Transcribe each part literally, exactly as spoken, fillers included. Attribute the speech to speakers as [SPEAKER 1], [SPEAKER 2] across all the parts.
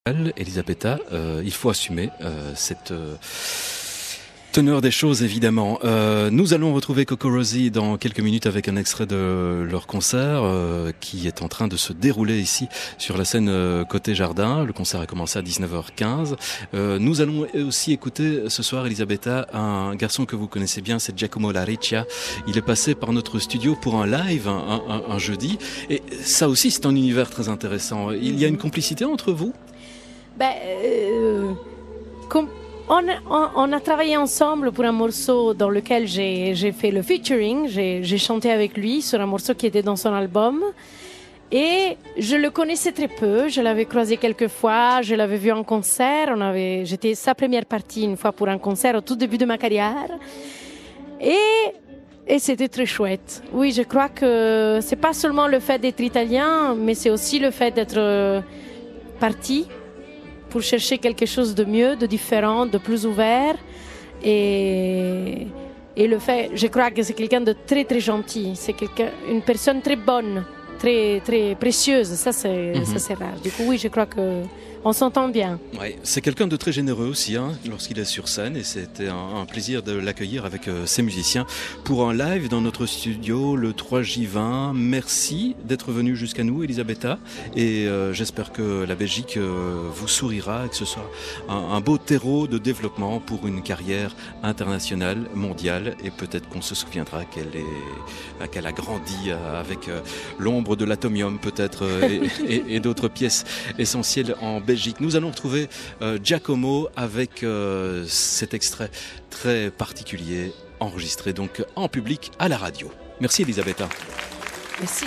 [SPEAKER 1] Elisabetta, euh, il faut assumer euh, cette euh, teneur des choses évidemment. Euh, nous allons retrouver Coco Rosie dans quelques minutes avec un extrait de leur concert euh, qui est en train de se dérouler ici sur la scène euh, côté jardin. Le concert a commencé à dix-neuf heures quinze. Euh, nous allons aussi écouter ce soir, Elisabetta, un garçon que vous connaissez bien, c'est Giacomo Lariccia. Il est passé par notre studio pour un live un, un, un jeudi et ça aussi c'est un univers très intéressant. Il y a une complicité entre vous?
[SPEAKER 2] Ben, euh, com- on, on, on a travaillé ensemble pour un morceau dans lequel j'ai, j'ai fait le featuring, j'ai, j'ai chanté avec lui sur un morceau qui était dans son album. Et je le connaissais très peu, je l'avais croisé quelques fois, je l'avais vu en concert, on avait, j'étais sa première partie une fois pour un concert au tout début de ma carrière. Et, et c'était très chouette. Oui, je crois que c'est pas seulement le fait d'être italien, mais c'est aussi le fait d'être euh, parti pour chercher quelque chose de mieux, de différent, de plus ouvert. Et, et le fait, je crois que c'est quelqu'un de très très gentil. C'est quelqu'un, une personne très bonne, très très précieuse. Ça c'est, mm-hmm. ça c'est rare. Du coup, oui, je crois que on s'entend bien.
[SPEAKER 1] Ouais, c'est quelqu'un de très généreux aussi, hein, lorsqu'il est sur scène, et c'était un, un plaisir de l'accueillir avec euh, ses musiciens pour un live dans notre studio le trois juillet vingt. Merci d'être venu jusqu'à nous, Elisabetta, et euh, j'espère que la Belgique euh, vous sourira et que ce soit un, un beau terreau de développement pour une carrière internationale, mondiale, et peut-être qu'on se souviendra qu'elle est, qu'elle a grandi avec euh, l'ombre de l'atomium peut-être euh, et, et, et d'autres pièces essentielles en Belgique. Nous allons retrouver euh, Giacomo avec euh, cet extrait très particulier enregistré donc en public à la radio. Merci Elisabetta.
[SPEAKER 2] Merci.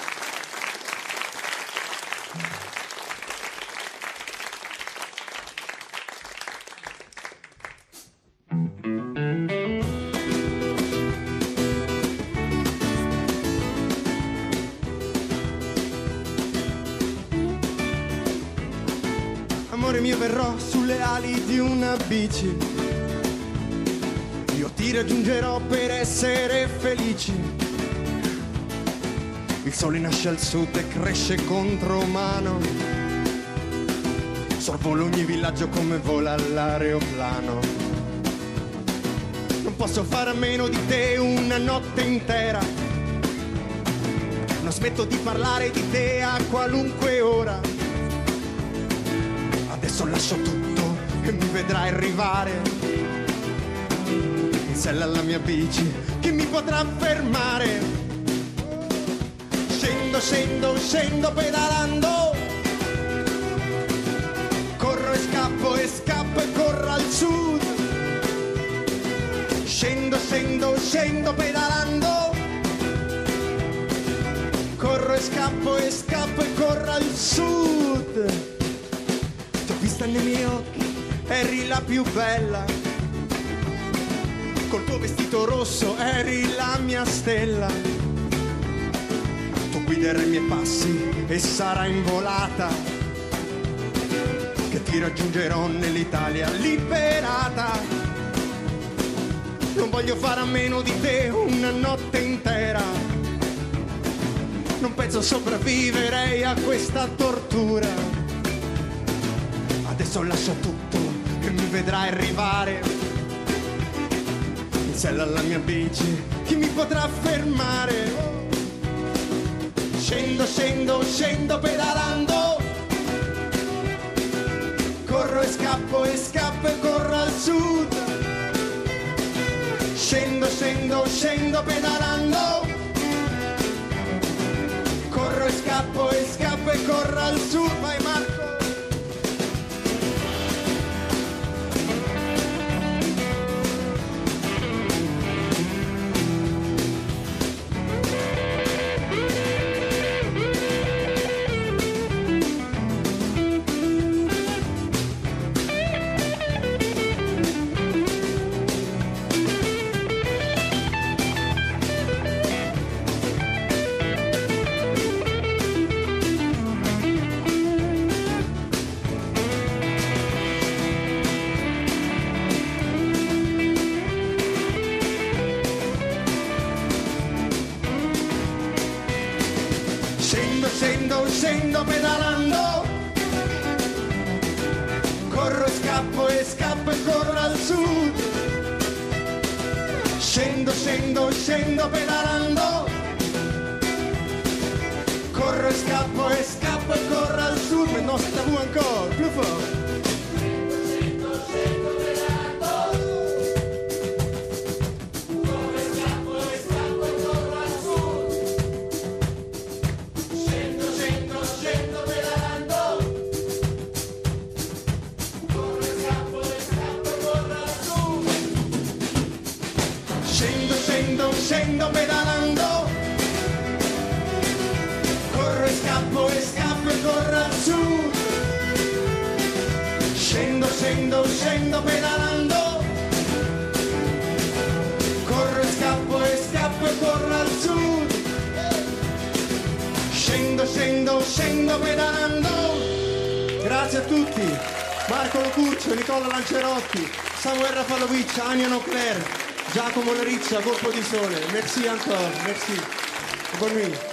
[SPEAKER 3] Amore mio, verrò sulle ali di una bici, io ti raggiungerò per essere felici. Il sole nasce al sud e cresce contromano, sorvolo ogni villaggio come vola l'aeroplano. Non posso fare a meno di te una notte intera, non smetto di parlare di te a qualunque ora. Adesso lascio tutto e mi vedrai arrivare in sella alla mia bici, chi mi potrà fermare? Scendo, scendo, scendo pedalando, corro e scappo e scappo e corro al sud. Scendo, scendo, scendo pedalando, corro e scappo e scappo e corro al sud. Vista nei miei occhi, eri la più bella, col tuo vestito rosso eri la mia stella. Tu guiderai i miei passi e sarai involata, che ti raggiungerò nell'Italia liberata. Non voglio fare a meno di te una notte intera, non penso sopravviverei a questa tortura. Adesso lascio tutto e mi vedrai arrivare in sella alla mia bici, chi mi potrà fermare? Scendo, scendo, scendo pedalando, corro e scappo e scappo e corro al sud. Scendo, scendo, scendo pedalando, corro e scappo e scappo e corro al sud. Vai Marco! Scendo, scendo pedalando, scappo e scappo e corro al sud. Scendo, scendo, scendo pedalando. Corro e scappo e scappo e corro al sud. Mais non, c'est à vous encore, plus fort. Scendo, scendo, scendo pedalando. Corro e scappo e scappo e corro al sud. Scendo, scendo, scendo pedalando. Corro e scappo e scappo e corro al sud. Scendo, scendo, scendo pedalando. Corro e scappo e scappo e corro al sud. Scendo, scendo, scendo pedalando. Corro e scappo e scappo e corro al sud. Scendo, scendo, scendo pedalando. Grazie a tutti. Marco Locuccio, Nicola Lancerotti, Samuel Rafalovic, Ania Nocler, Giacomo Lariccia, Colpo di Sole. Merci encore, merci. Bonne nuit.